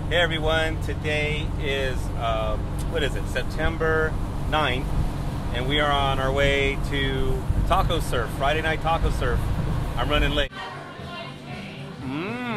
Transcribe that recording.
Hey everyone, today is, what is it, September 9th, and we are on our way to Taco Surf, Friday Night Taco Surf. I'm running late.